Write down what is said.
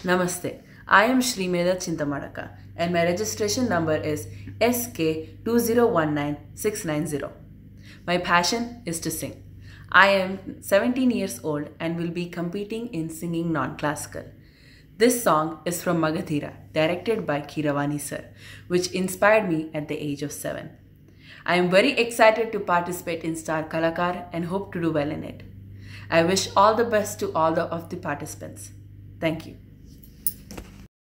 Namaste. I am Srinivas and my registration number is SK2019690. My passion is to sing. I am 17 years old and will be competing in singing non-classical. This song is from Magadhira, directed by Keeravani sir, which inspired me at the age of 7. I am very excited to participate in StarKalakaar and hope to do well in it. I wish all the best to all of the participants. Thank you.